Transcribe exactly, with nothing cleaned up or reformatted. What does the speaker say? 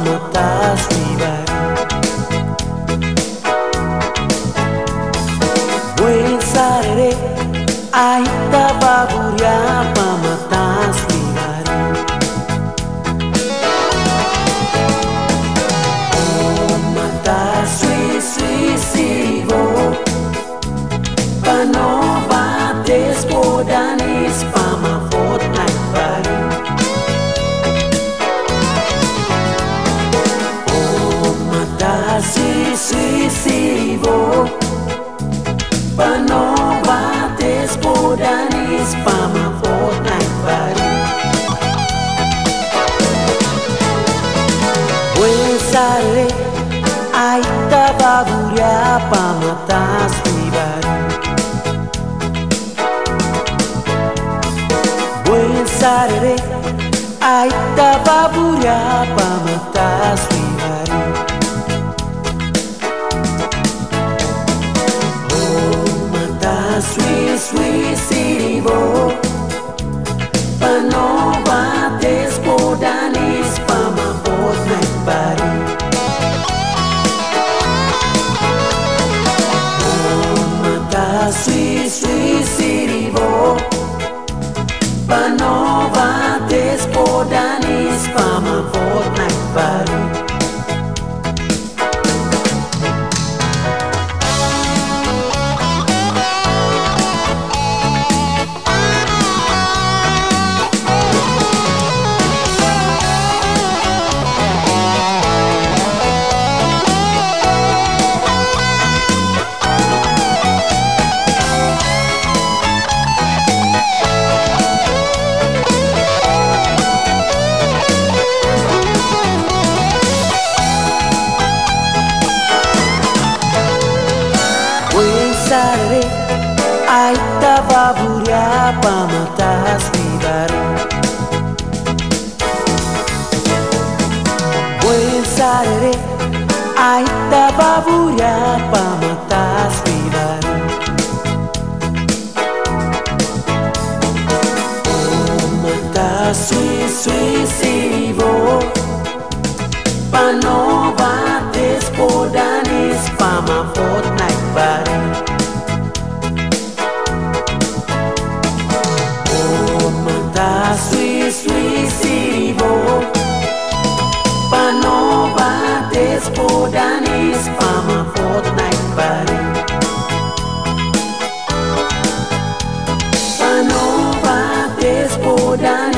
pamatas pribadi. Buen sarere aita baburia pamatas pribadi. Oh matas sui sui sivo panova despodanis pama fortnight bari. Si si si vo panova despodanis pama fortnight bari. Buen sarere aita baburia pamatas pribadi. Buen sarere aita baburia pamatas pribadi. Sui sui sivo panova despodanis pama fortnight bari. Oh mata sui sui sivo panova despodanis pama fortnight bari. Sarere aita baburia pamatas pribadi. Buen sarere aita baburia pamatas pribadi. Oh mata sui sui sivo panova despodanis pama fortnight bari. Sui sui sivo panova despodanis pama fortnight bari. Panova despodanis